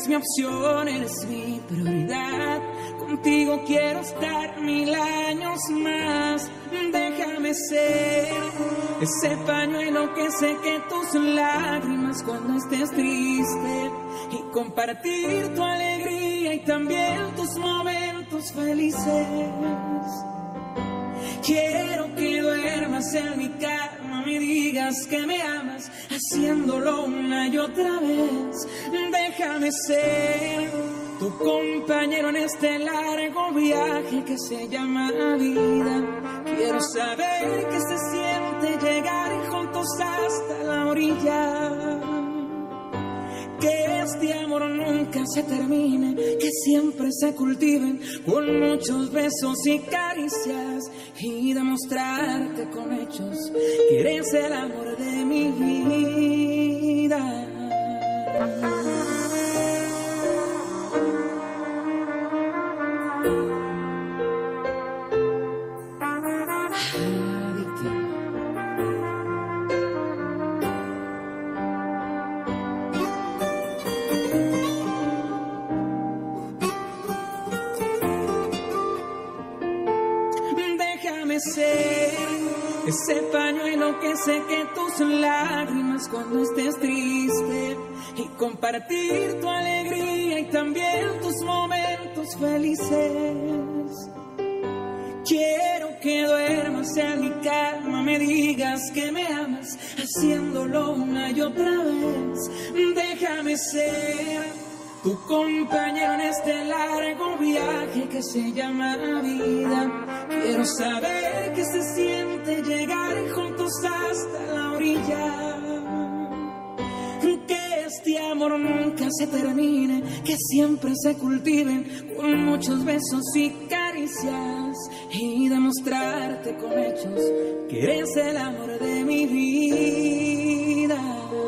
eres mi opción, eres mi prioridad. Contigo quiero estar 1000 años más. Déjame ser ese pañuelo que seque tus lágrimas cuando estés triste, y compartir tu alegría y también tus momentos felices. Quiero que duermas en mi cama, me digas que me amas, haciéndolo una y otra vez. Déjame ser tu compañero en este largo viaje que se llama vida. Quiero saber qué se siente llegar juntos hasta la orilla. Que este amor nunca se termine, que siempre se cultiven con muchos besos y caricias, y demostrarte con hechos que eres el amor de mi vida. Ser ese pañuelo que seque tus lágrimas cuando estés triste, y compartir tu alegría y también tus momentos felices. Quiero que duermas en mi cama, me digas que me amas, haciéndolo una y otra vez. Déjame ser tu compañero en este largo viaje que se llama vida. Quiero saber qué se siente llegar juntos hasta la orilla. Que este amor nunca se termine, que siempre se cultiven con muchos besos y caricias, y demostrarte con hechos que eres el amor de mi vida.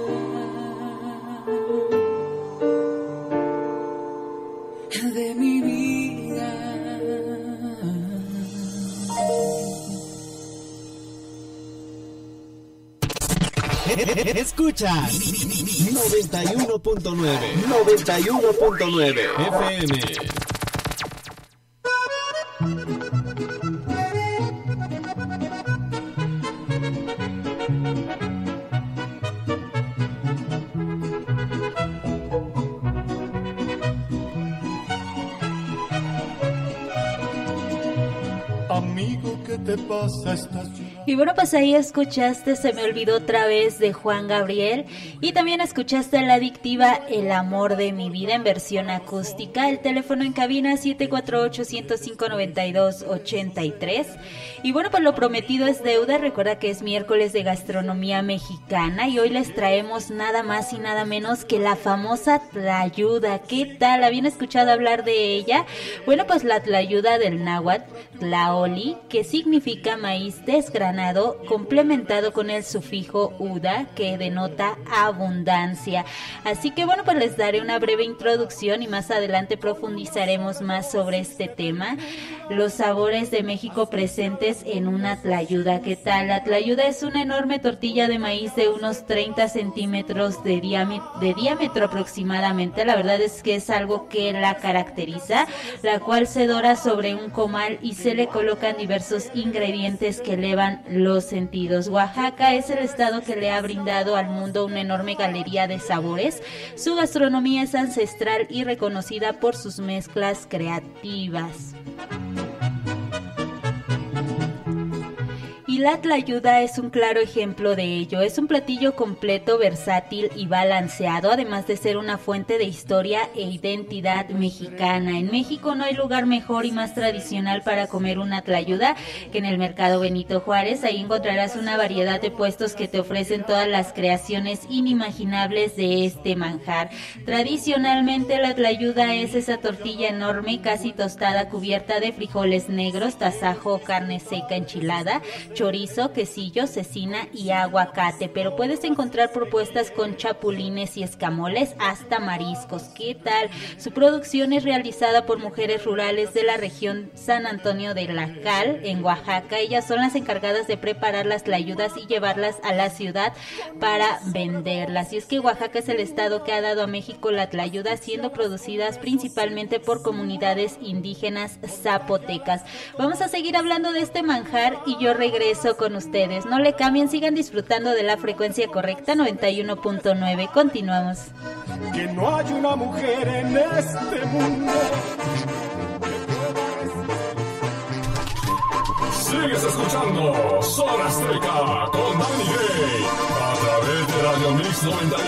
De mi vida. Escuchas 91.9 FM. Amigo, ¿qué te pasa? Estás llorando. Y bueno, pues ahí escuchaste Se me olvidó otra vez de Juan Gabriel, y también escuchaste la adictiva El amor de mi vida en versión acústica. El teléfono en cabina 748-105-9283. Y bueno, pues lo prometido es deuda. Recuerda que es miércoles de gastronomía mexicana y hoy les traemos nada más y nada menos que la famosa tlayuda. ¿Qué tal? ¿Habían escuchado hablar de ella? Bueno, pues la tlayuda del náhuatl, tlaoli, que significa maíz desgranado, complementado con el sufijo uda, que denota abundancia. Así que bueno, pues les daré una breve introducción y más adelante profundizaremos más sobre este tema. Los sabores de México presentes en una tlayuda. ¿Qué tal? La tlayuda es una enorme tortilla de maíz de unos 30 centímetros de diámetro aproximadamente. La verdad es que es algo que la caracteriza, la cual se dora sobre un comal y se le colocan diversos ingredientes que elevan los sentidos. Oaxaca es el estado que le ha brindado al mundo una enorme galería de sabores. Su gastronomía es ancestral y reconocida por sus mezclas creativas. Y la tlayuda es un claro ejemplo de ello. Es un platillo completo, versátil y balanceado, además de ser una fuente de historia e identidad mexicana. En México no hay lugar mejor y más tradicional para comer una tlayuda que en el Mercado Benito Juárez. Ahí encontrarás una variedad de puestos que te ofrecen todas las creaciones inimaginables de este manjar. Tradicionalmente la tlayuda es esa tortilla enorme, casi tostada, cubierta de frijoles negros, tasajo, carne seca enchilada, chorizo, chorizo, quesillo, cecina y aguacate, pero puedes encontrar propuestas con chapulines y escamoles hasta mariscos. ¿Qué tal? Su producción es realizada por mujeres rurales de la región San Antonio de la Cal, en Oaxaca. Ellas son las encargadas de preparar las tlayudas y llevarlas a la ciudad para venderlas. Y es que Oaxaca es el estado que ha dado a México la tlayuda, siendo producidas principalmente por comunidades indígenas zapotecas. Vamos a seguir hablando de este manjar y yo regreso con ustedes. No le cambien, sigan disfrutando de la frecuencia correcta 91.9. Continuamos. Que no hay una mujer en este mundo. Sigues escuchando Zona Azteca con Dani Gay a través de Radio Mix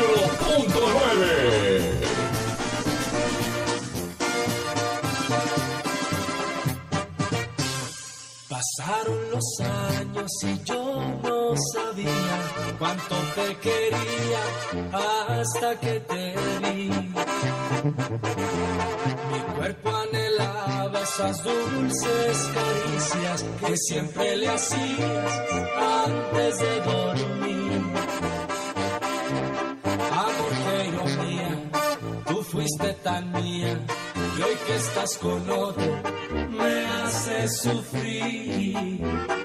91.9. Pasaron los años y yo no sabía cuánto te quería hasta que te vi. Mi cuerpo anhelaba esas dulces caricias que siempre le hacías antes de dormir. Amor, qué ironía, tú fuiste tan mía y hoy que estás con otro me haces sufrir.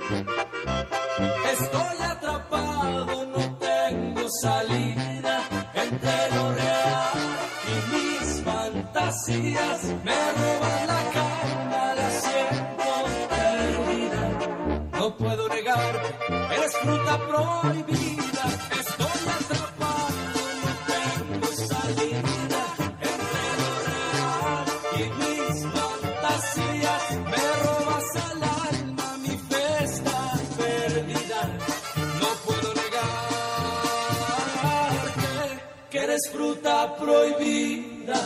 Estoy atrapado, no tengo salida entre lo real y mis fantasías. Me robas la calma, la siento perdida. No puedo negarte, eres fruta prohibida. Estoy atrapado, no tengo salida entre lo real y mis fantasías. Me robas al alma, mi fe está perdida. No puedo negarte que eres fruta prohibida.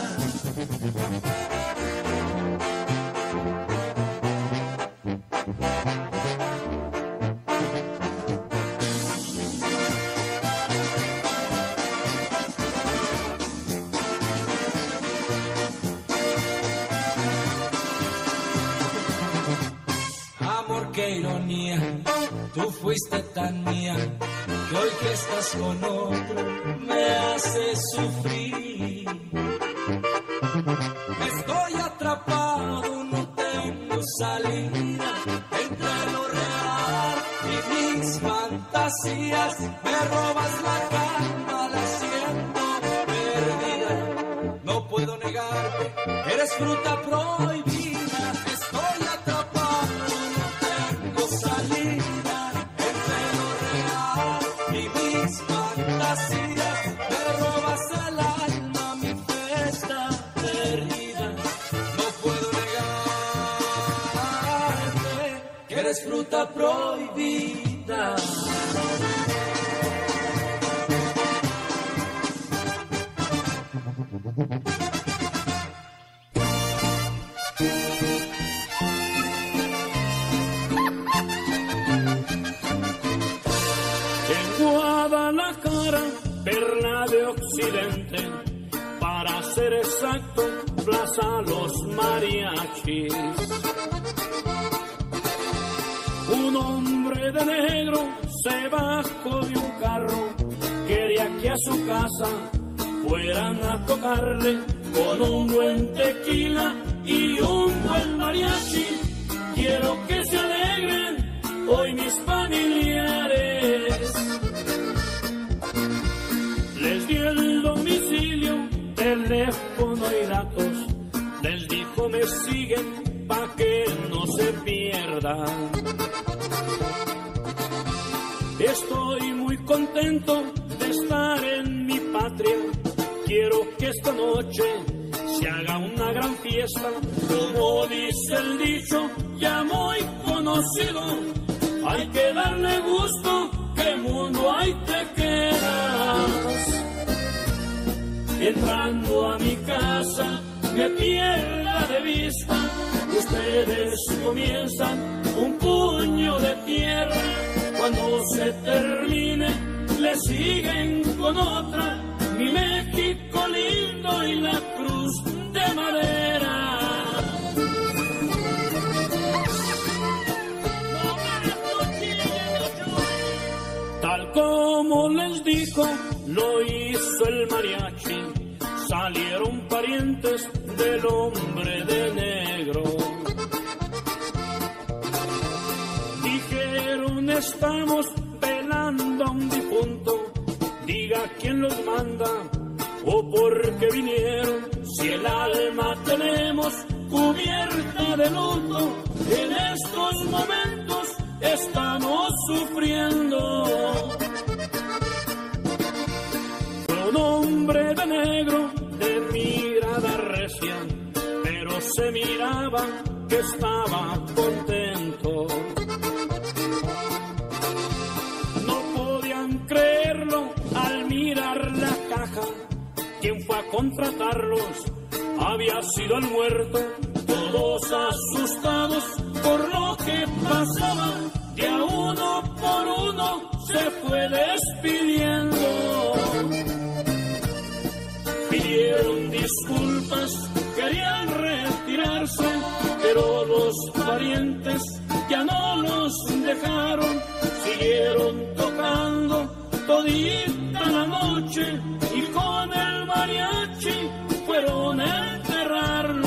Amor, qué ironía, tú fuiste tan mía y hoy que estás con otro me haces sufrir. Estoy atrapado, no tengo salida entre lo real y mis fantasías. Me robas la calma, la siento perdida. No puedo negarte, eres fruta prohibida. Estoy atrapado, no tengo salida entre lo real y mis fantasías. Me robas el alma, mi fe está perdida. No puedo negarte que eres fruta prohibida. En Guadalajara, perla de Occidente, para ser exacto, Plaza Los Mariachis. Un hombre de negro se bajó de un carro, quería que a su casa fueran a tocarle con un buen tequila y un buen mariachi. Quiero que se alegren hoy mis familiares. Les di el domicilio, teléfono y datos. Les dijo me siguen pa' que no se pierdan. Estoy muy contento de estar en mi patria. Quiero que esta noche se haga una gran fiesta. Como dice el dicho, ya muy conocido, hay que darle gusto, que mundo hay te quedas. Entrando a mi casa, me pierda de vista. Ustedes comienzan un puño de tierra. Cuando se termine, le siguen con otra. Mi México lindo y la cruz de madera. No más cuchillos. 5 lo hizo el mariachi, salieron parientes del hombre de negro. Dijeron estamos velando a un difunto, diga quién los manda o por qué vinieron, si el alma tenemos cubierta de luto, en estos momentos estamos sufriendo. Fue un hombre de negro, de mirada recia, pero se miraba que estaba contento. No podían creerlo al mirar la caja. Quien fue a contratarlos había sido el muerto. Todos asustados por lo que pasaba, de a uno por uno se fue despidiendo. Pidieron disculpas, querían retirarse, pero los parientes ya no los dejaron. Siguieron tocando todita la noche y con el mariachi fueron a enterrarlo.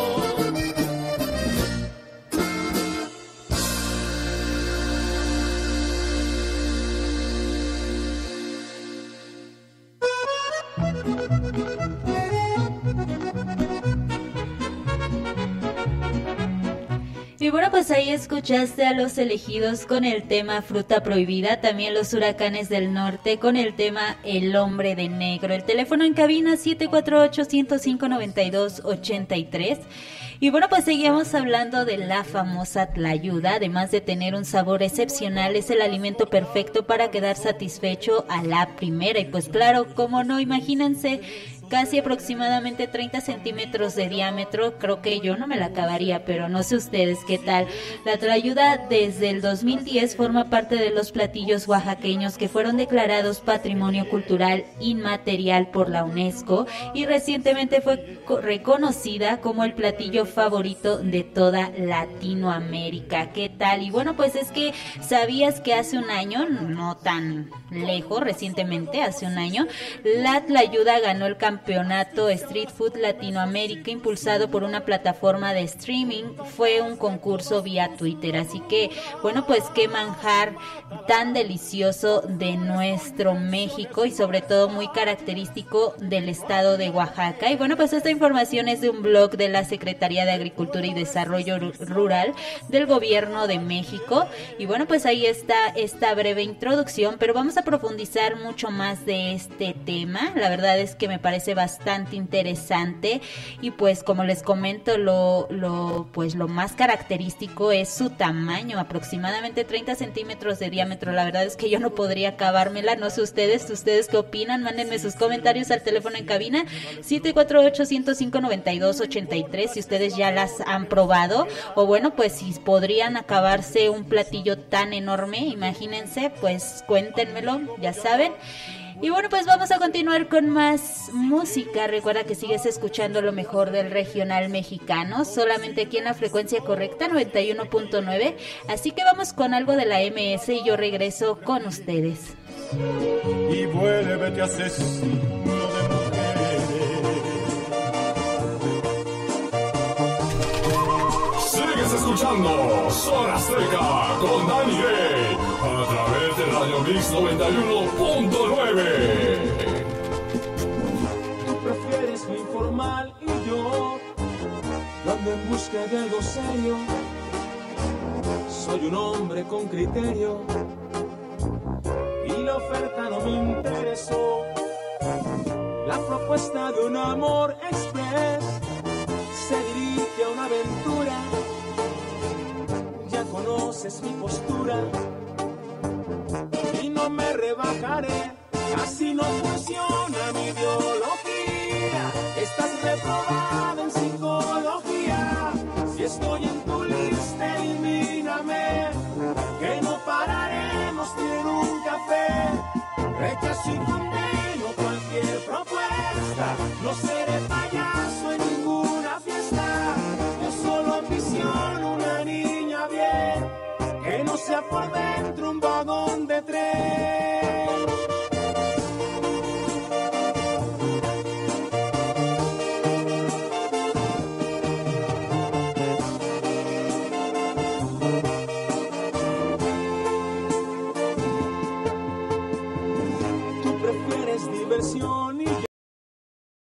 Y bueno, pues ahí escuchaste a Los Elegidos con el tema Fruta Prohibida, también Los Huracanes del Norte con el tema El Hombre de Negro. El teléfono en cabina 748-105-9283. Y bueno, pues seguimos hablando de la famosa tlayuda. Además de tener un sabor excepcional, es el alimento perfecto para quedar satisfecho a la primera. Y pues claro, cómo no, imagínense, casi aproximadamente 30 centímetros de diámetro. Creo que yo no me la acabaría, pero no sé ustedes qué tal. La tlayuda desde el 2010 forma parte de los platillos oaxaqueños que fueron declarados Patrimonio Cultural Inmaterial por la UNESCO y recientemente fue reconocida como el platillo favorito de toda Latinoamérica. ¿Qué tal? Y bueno, pues es que ¿sabías que hace un año, no tan lejos, recientemente, hace un año, la tlayuda ganó el campeonato Street Food Latinoamérica impulsado por una plataforma de streaming? Fue un concurso vía Twitter, así que bueno, pues qué manjar tan delicioso de nuestro México y sobre todo muy característico del estado de Oaxaca. Y bueno, pues esta información es de un blog de la Secretaría de Agricultura y Desarrollo Rural del Gobierno de México. Y bueno, pues ahí está esta breve introducción, pero vamos a profundizar mucho más de este tema. La verdad es que me parece bastante interesante y pues como les comento, lo más característico es su tamaño, aproximadamente 30 centímetros de diámetro. La verdad es que yo no podría acabármela, no sé ustedes qué opinan. Mándenme sus comentarios al teléfono en cabina 748-105-9283 si ustedes ya las han probado o bueno, pues si podrían acabarse un platillo tan enorme, imagínense, pues cuéntenmelo, ya saben. Y bueno, pues vamos a continuar con más música. Recuerda que sigues escuchando lo mejor del regional mexicano, solamente aquí en la frecuencia correcta 91.9. Así que vamos con algo de la MS y yo regreso con ustedes. Y vuélvete asesino de mujeres. Sigues escuchando Zona Azteca con Dani Rey a través de Radio Mix 91.9. Tú prefieres lo informal y yo ando en busca de algo serio. Soy un hombre con criterio y la oferta no me interesó. La propuesta de un amor express se dirige a una aventura. Ya conoces mi postura y no me rebajaré. Así no funciona mi ideología. Estás reprobado en psicología. Si estoy en tu lista, elimíname, que no pararemos ni en un café. Rechazo y condeno cualquier propuesta. No seré payaso en ninguna fiesta. Yo solo ambiciono una niña bien, que no sea por dentro un vagón de tren.